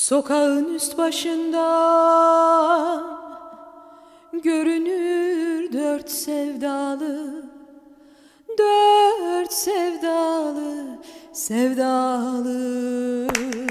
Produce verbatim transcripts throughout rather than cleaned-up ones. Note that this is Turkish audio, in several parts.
Sokağın üst başından görünür dört sevdalı, dört sevdalı, sevdalı.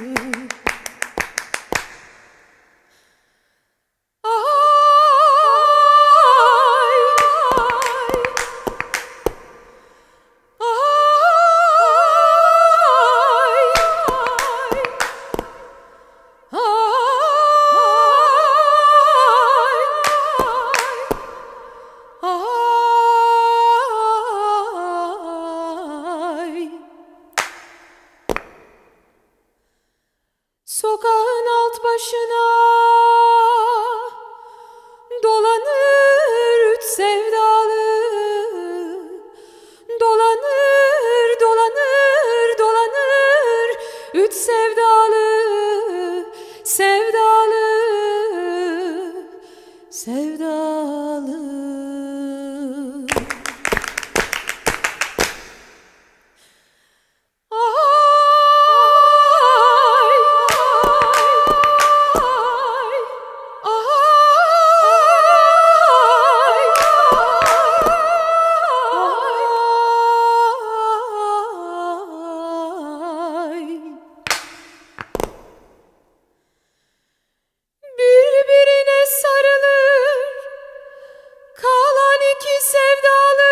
Sokağın alt başına dolanır üç sevdalı, dolanır, dolanır, dolanır üç sevdalı, sevdalı, sevdalı. Birbirine sarılır kalan iki sevdalı,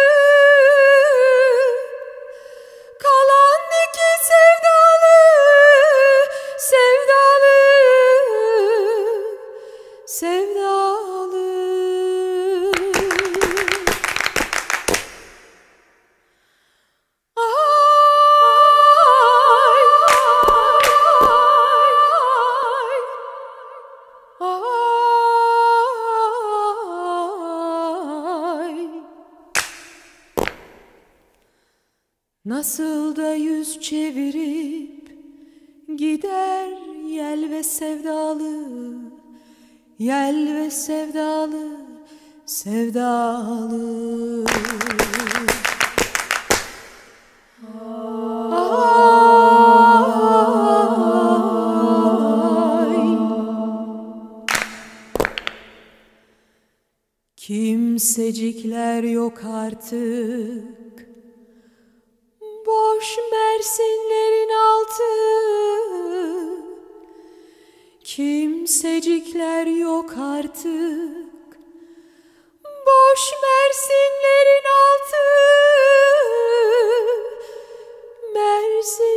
kalan iki sevdalı, sevdalı, sevdalı. Nasıl da yüz çevirip gider yel ve sevdalı, yel ve sevdalı, sevdalı. Ay. Kimsecikler yok artık boş Mersinlerin altı, kimsecikler yok artık boş Mersinlerin altı, Mersin.